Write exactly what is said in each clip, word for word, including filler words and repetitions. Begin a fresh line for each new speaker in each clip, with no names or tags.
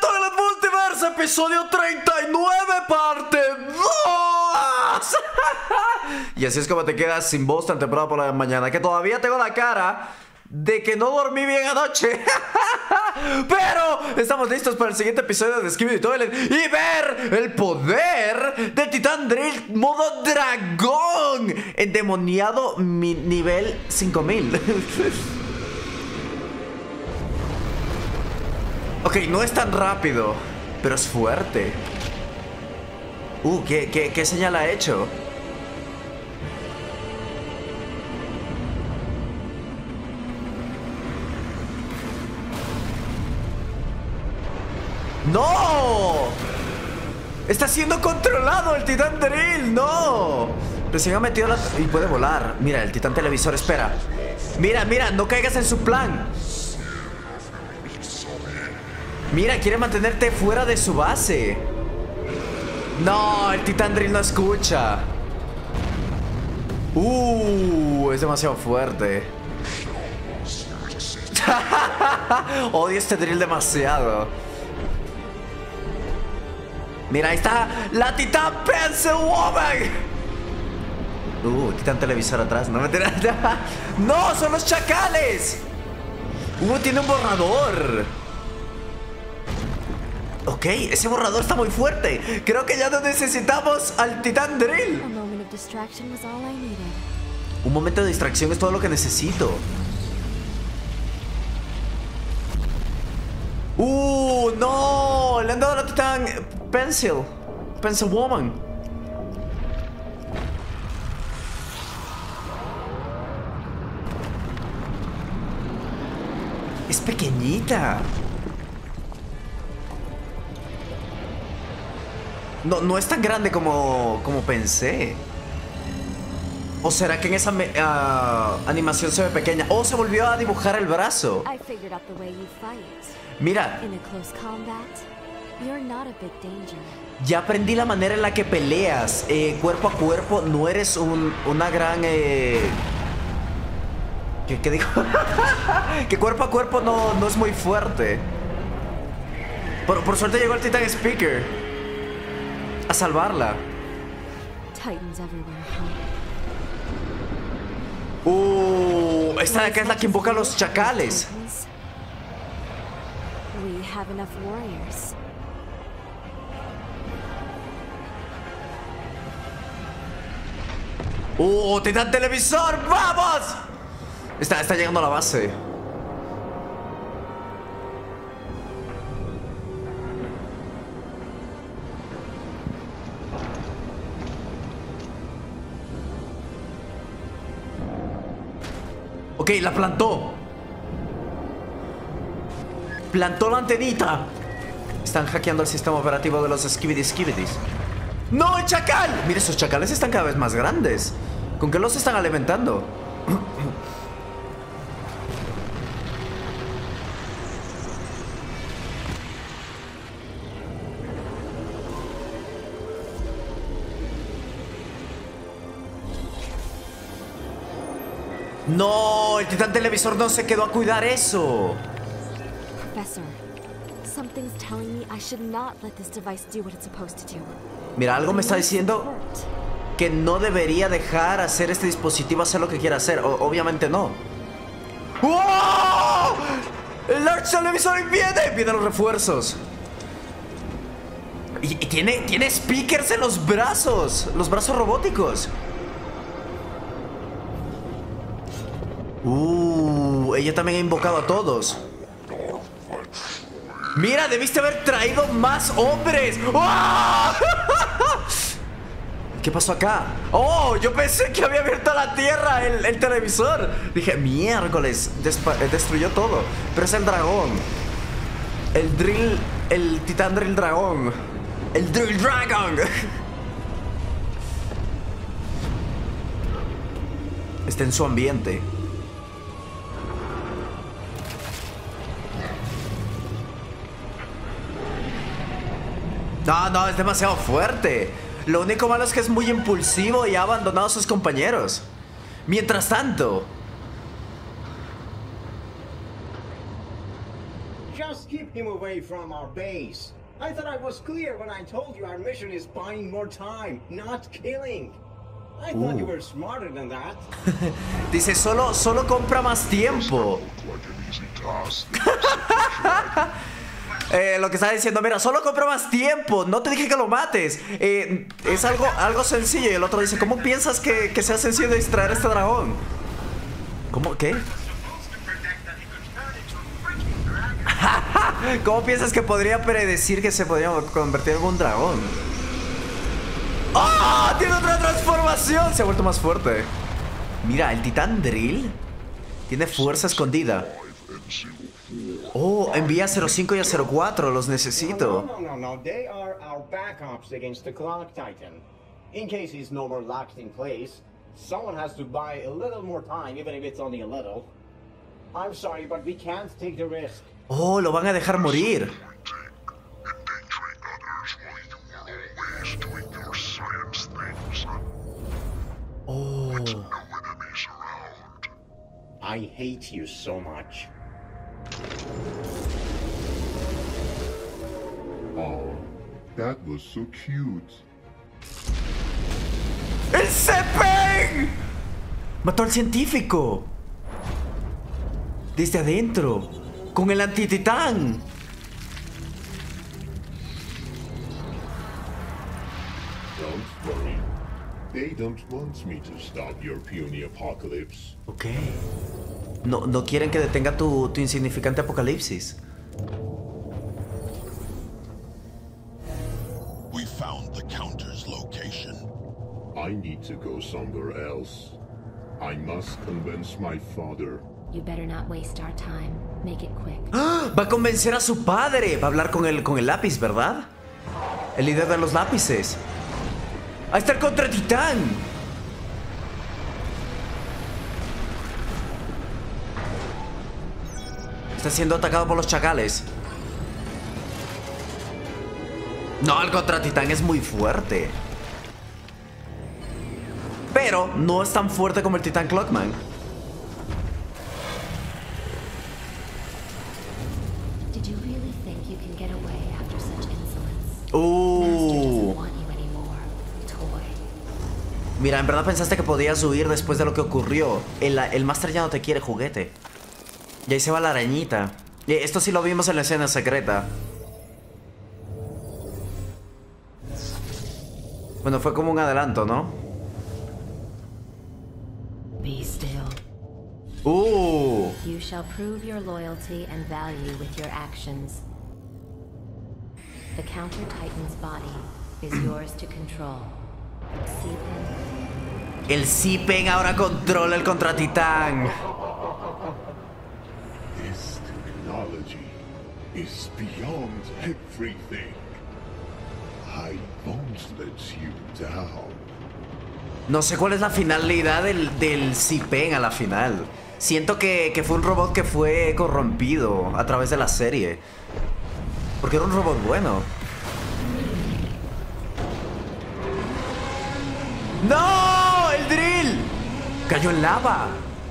Toilet Multiverse, episodio treinta y nueve, parte dos. Y así es como te quedas sin voz tan temprano por la mañana, que todavía tengo la cara de que no dormí bien anoche. Pero estamos listos para el siguiente episodio de Skibidi Toilet y ver el poder del Titán Drill modo dragón endemoniado mi nivel cinco mil. Ok, no es tan rápido, pero es fuerte. Uh, ¿qué, qué, qué señal ha hecho? ¡No! Está siendo controlado el Titán Drill, ¡no! Recién ha metido la... y puede volar. Mira, el Titán Televisor, espera. Mira, mira, no caigas en su plan. Mira, quiere mantenerte fuera de su base. No, el Titán Drill no escucha. Uh, es demasiado fuerte. Odio este drill demasiado. Mira, ahí está la Titán Pencil Woman. Uh, Titán Televisor atrás. No me tiras. No, son los chacales. Uh, tiene un borrador. Ok, ese borrador está muy fuerte. Creo que ya no necesitamos al Titán Drill. Un momento de distracción es todo lo que necesito. Uh, no. Le han dado a la Titán Pencil Pencil Woman. Es pequeñita. No, no es tan grande como, como pensé. ¿O será que en esa me, uh, animación se ve pequeña? ¿O se volvió a dibujar el brazo? Mira. Ya aprendí la manera en la que peleas. Eh, cuerpo a cuerpo. No eres un, una gran... Eh... ¿Qué, qué digo? Que cuerpo a cuerpo no, no es muy fuerte. Por, por suerte llegó el Titan Speaker a salvarla. Uh, esta de acá es la que invoca a los chacales. Uh, Titán Televisor, vamos. Está, está llegando a la base. Ok, la plantó. Plantó la antenita. Están hackeando el sistema operativo de los Skibidi Skibidis. ¡No, el chacal! Mira, esos chacales están cada vez más grandes. ¿Con qué los están alimentando? No, el Titán Televisor no se quedó a cuidar eso. Mira, algo me está diciendo que no debería dejar hacer este dispositivo hacer lo que quiera hacer. O, obviamente no. ¡Oh! El Large Televisor viene. Vienen los refuerzos. Y, y tiene, tiene speakers en los brazos. Los brazos robóticos. Uh, ella también ha invocado a todos. Mira, debiste haber traído más hombres. ¡Oh! ¿Qué pasó acá? Oh, yo pensé que había abierto la tierra el, el televisor. Dije, miércoles, destruyó todo. Pero es el dragón. El drill, el Titán Drill Dragón. El Drill Dragon. Está en su ambiente. No, no, es demasiado fuerte. Lo único malo es que es muy impulsivo y ha abandonado a sus compañeros. Mientras tanto...
Just keep him away from our base. I thought I was clear when I told you our mission is buying more time, not killing. I thought you were smarter than that.
Dice, solo, solo compra más tiempo. eh, lo que está diciendo, mira, solo compra más tiempo. No te dije que lo mates. Eh, es algo, algo sencillo. Y el otro dice, ¿cómo piensas que, que sea sencillo distraer a este dragón? ¿Cómo? ¿Qué? ¿Cómo piensas que podría predecir que se podría convertir en un dragón? ¡Oh! ¡Tiene otra transformación! Se ha vuelto más fuerte. Mira, el titán Drill tiene fuerza escondida. Oh, envía a cero cinco y a cero cuatro. Los necesito.
No, no, no, no. They are our backups against the Clock Titan. In case he's no more locked in place, someone has to buy a little more time, even if it's only a little. I'm sorry, but we can't take the risk.
Oh, lo van a dejar morir. Oh.
I hate you so much.
Oh, that was so cute.
¡El Sepeng! Mató al científico. Desde adentro. Con el antititán.
Don't worry. They don't want me to stop your puny apocalypse.
Ok. No, no quieren que detenga tu, tu insignificante apocalipsis.
We found the counter's location.
I need to go somewhere else. I must convince my father.
You better not waste our time. Make it quick.
¡Ah! Va a convencer a su padre. Va a hablar con el, con el lápiz, ¿verdad? El líder de los lápices. Ahí está el contratitán. Está siendo atacado por los chacales. No, el contratitán es muy fuerte. Pero no es tan fuerte como el titán Clockman.
Did you really think you can get away after such insolence?
Uh.
Master doesn't want you anymore. Toy.
Mira, en verdad pensaste que podías huir después de lo que ocurrió. El, el Master ya no te quiere, juguete. Y ahí se va la arañita. Y esto sí lo vimos en la escena secreta. Bueno, fue como un adelanto, ¿no?
Be still.
Uh.
You shall prove your loyalty and value with your actions. The Counter Titan's body is yours to control. Sepeng.
El Sepeng ahora controla el contratitán.
This technology is beyond everything. I won't let you down.
No sé cuál es la finalidad del, del Sepeng a la final. Siento que, que fue un robot que fue corrompido a través de la serie. Porque era un robot bueno. ¡No! ¡El drill! Cayó en lava.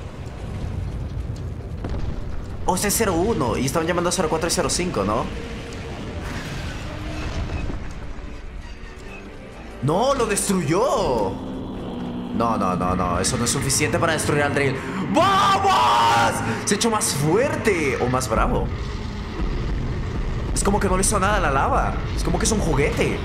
O sea, es cero uno y estaban llamando a cero cuatro y cero cinco, ¿no? ¡No! ¡Lo destruyó! No, no, no, no. Eso no es suficiente para destruir al drill. ¡Vamos! Se ha hecho más fuerte. O más bravo. Es como que no le hizo nada a la lava. Es como que es un juguete.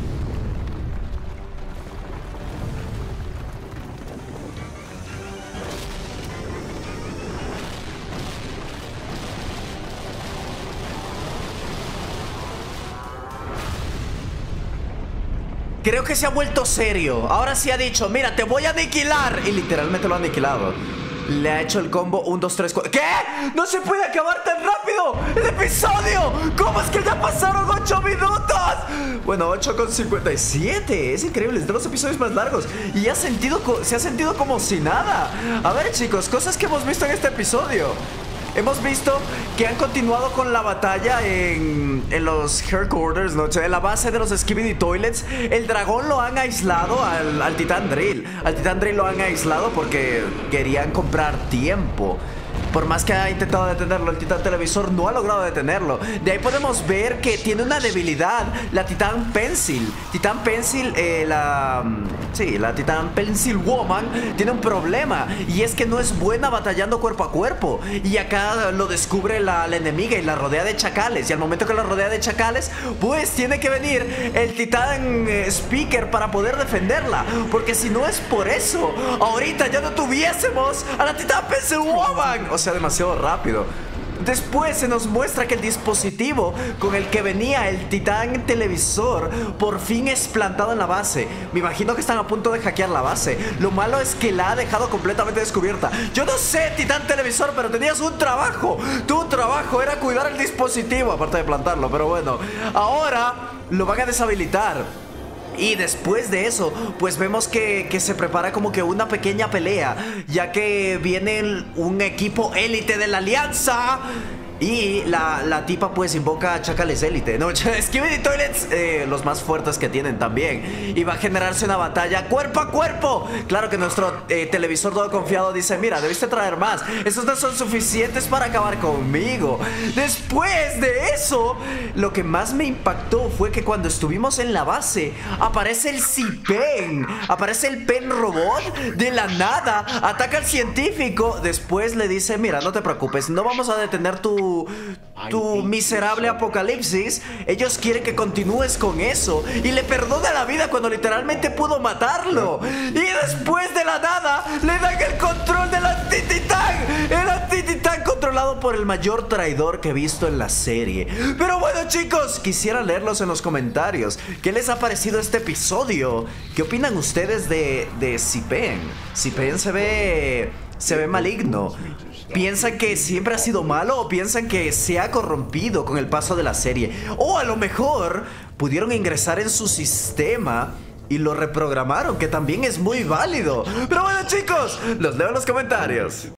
Creo que se ha vuelto serio. Ahora sí ha dicho, mira, te voy a aniquilar. Y literalmente lo ha aniquilado. Le ha hecho el combo uno, dos, tres, cuatro. ¿Qué? ¡No se puede acabar tan rápido! ¡El episodio! ¿Cómo es que ya pasaron ocho minutos? Bueno, ocho con cincuenta y siete. Es increíble, es de los episodios más largos. Y ha sentido se ha sentido como si nada. A ver, chicos, cosas que hemos visto en este episodio. Hemos visto que han continuado con la batalla en, en los Headquarters, ¿no? En la base de los Skibidi Toilets. El dragón lo han aislado al, al Titán Drill. Al Titán Drill lo han aislado porque querían comprar tiempo. Por más que ha intentado detenerlo, el titán televisor no ha logrado detenerlo. De ahí podemos ver que tiene una debilidad, la titán Pencil. Titán Pencil, eh, la... Sí, la titán Pencil Woman tiene un problema, y es que no es buena batallando cuerpo a cuerpo. Y acá lo descubre la, la enemiga y la rodea de chacales. Y al momento que la rodea de chacales, pues tiene que venir el titán eh, Speaker para poder defenderla. Porque si no es por eso, ahorita ya no tuviésemos a la titán Pencil Woman. O sea, demasiado rápido. Después se nos muestra que el dispositivo con el que venía el titán televisor por fin es plantado en la base. Me imagino que están a punto de hackear la base. Lo malo es que la ha dejado completamente descubierta. Yo no sé, titán televisor, pero tenías un trabajo. Tu trabajo era cuidar el dispositivo, aparte de plantarlo. Pero bueno, ahora lo van a deshabilitar. Y después de eso, pues vemos que, que se prepara como que una pequeña pelea, ya que viene un equipo élite de la Alianza. Y la, la tipa pues invoca a Chacales Élite, ¿no? Skibidi Toilets, eh, los más fuertes que tienen también. Y va a generarse una batalla cuerpo a cuerpo. Claro que nuestro eh, televisor todo confiado dice: mira, debiste traer más. Esos no son suficientes para acabar conmigo. Después de eso, lo que más me impactó fue que cuando estuvimos en la base, aparece el C-Pen. Aparece el Pen Robot de la nada. Ataca al científico. Después le dice: mira, no te preocupes, no vamos a detener tu tu miserable apocalipsis. Ellos quieren que continúes con eso. Y le perdona la vida cuando literalmente pudo matarlo. Y después de la nada le dan el control del antititán. El antititán controlado por el mayor traidor que he visto en la serie. Pero bueno, chicos, quisiera leerlos en los comentarios. ¿Qué les ha parecido este episodio? ¿Qué opinan ustedes de, de C-Pen? C-Pen se ve... se ve maligno. ¿Piensan que siempre ha sido malo o piensan que se ha corrompido con el paso de la serie? O a lo mejor pudieron ingresar en su sistema y lo reprogramaron, que también es muy válido. Pero bueno, chicos, los leo en los comentarios.